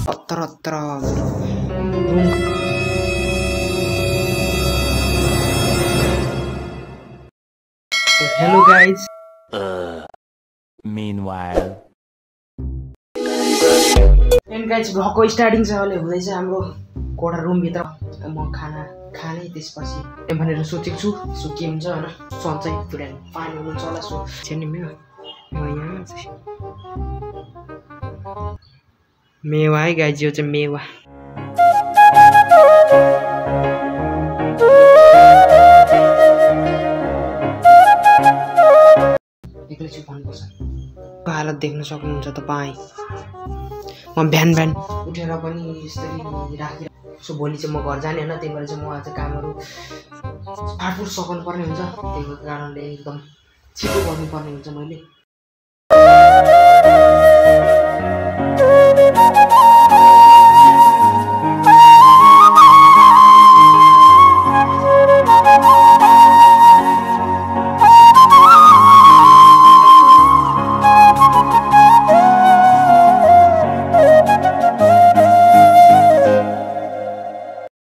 अत्र hello guys. Meanwhile. And guys भ्लगको starting चाहिँ अहिले हुँदैछ हाम्रो कोठा रुमभित्र। म खाना खाने त्यसपछि भनेर सोचेको छु। सो के हुन्छ होइन सन्चै पुऱ्याउनु पानी हुनुहुन्छ होला। सो छैन मेवा है गाइज, यो चाहिँ मेवा। एकैछिन भन्नुपर्छ। हालत देख्न सक्नुहुन्छ तपाईँ। म बिहान उठेर पनि यसरी राखेर सो भोलि चाहिँ म घर जाने होइन। त्यही भएर चाहिँ म आज कामहरू फाटफुट सघाउनु पर्ने हुन्छ। त्यही कारणले एकदम छिटो गर्नुपर्ने हुन्छ मैले।